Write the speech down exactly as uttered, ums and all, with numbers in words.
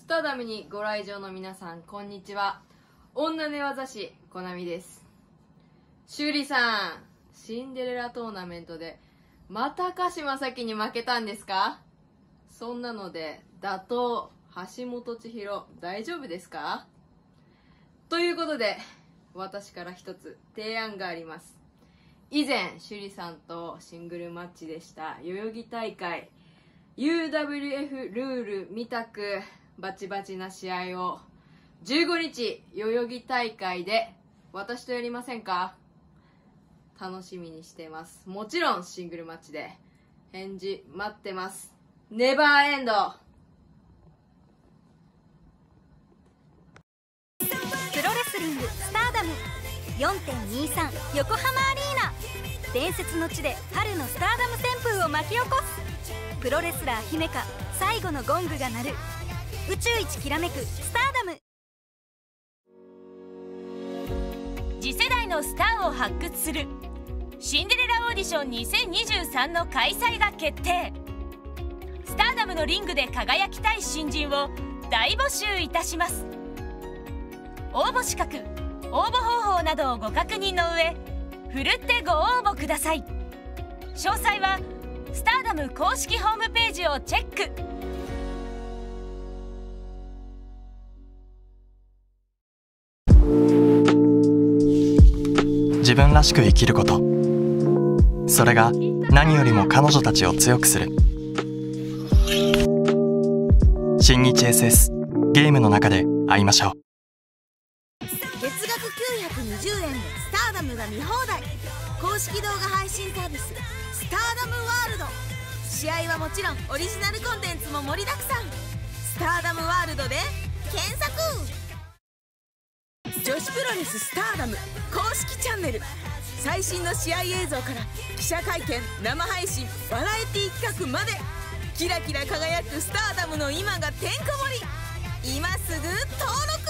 ターダムにご来場の皆さん、こんにちは。女寝技師コナミです。修理さん、シンデレラトーナメントでまた鹿島咲に負けたんですか？そんなので打倒橋本千尋大丈夫ですか？ということで私から一つ提案があります。以前趣里さんとシングルマッチでした代々木大会 ユーダブリューエフ ルールみたくバチバチな試合をじゅうごにち代々木大会で私とやりませんか？楽しみにしてます。もちろんシングルマッチで返事待ってます。ネバーエンド。 プロレスリングスターダム よんてんにさん 横浜アリーナ、伝説の地で春のスターダム旋風を巻き起こす。プロレスラー姫香最後のゴングが鳴る。宇宙一きらめくスターダム。 次世代のスターを発掘するシンデレラオーディションにせんにじゅうさんの開催が決定。スターダムのリングで輝きたい新人を大募集いたします。応募資格、応募方法などをご確認の上ふるってご応募ください。詳細はスターダム公式ホームページをチェック。 自分らしく生きること、それが何よりも彼女たちを強くする。新日 エスエス ゲームの中で会いましょう。 月額きゅうひゃくにじゅうえんでスターダムが見放題。公式動画配信サービススターダムワールド。試合はもちろんオリジナルコンテンツも盛りだくさん。スターダムワールドで検索。女子プロレススターダム公式チャンネル、最新の試合映像から記者会見、生配信、バラエティ企画まで、キラキラ輝くスターダムの今がてんこ盛り。今すぐ登録。